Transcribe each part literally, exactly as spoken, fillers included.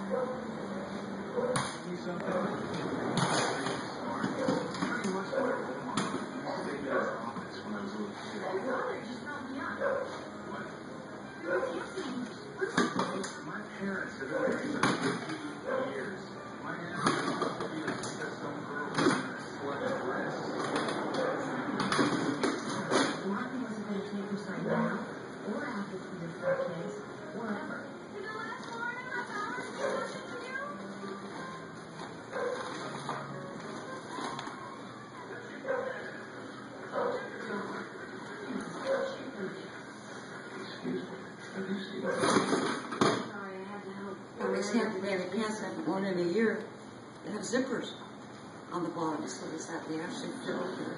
These hand-me-down pants I've worn in a year that have zippers on the bottom, so does that they actually fit over?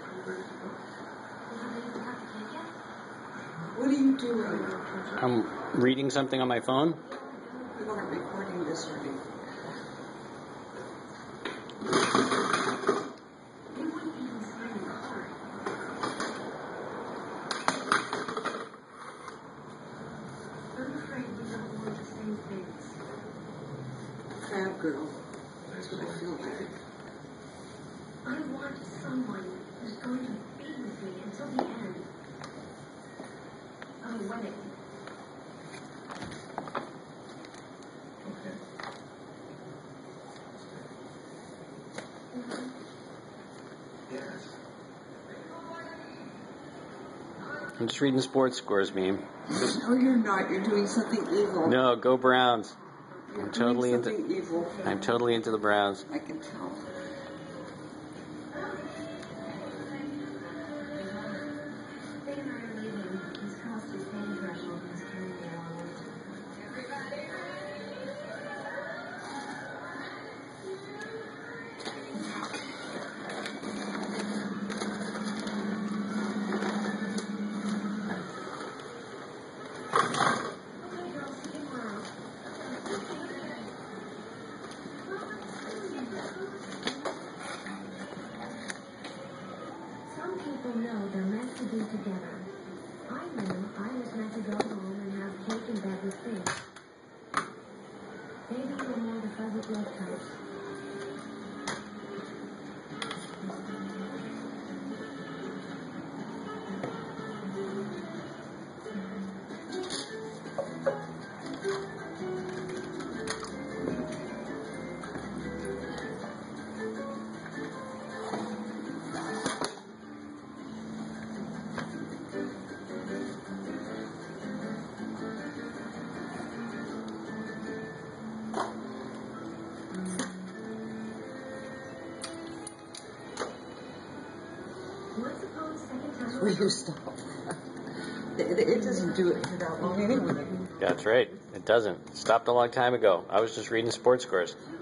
What are you doing? I'm reading something on my phone. You weren't recording this or anything. Crab girl. That's what I feel like. I want someone who's going to be with me until the end of a wedding. Okay. Mm-hmm. Yes. I'm just reading sports scores, meme. No, you're not. You're doing something evil. No, go Browns. You're I'm totally doing into. something evil. I'm totally into the Browns. I can tell. Faye and I are leaving. He's crossed his pain threshold and is carrying me along with him. Okay, girls, see you tomorrow. Some people know they're meant to be together. I knew I was meant to go home and have cake in bed with Faith. Maybe you're more the fuzzy love types. Once upon a second time. Will you stop? It, it doesn't do it for that long anyway. That's right. It doesn't. It stopped a long time ago. I was just reading sports scores.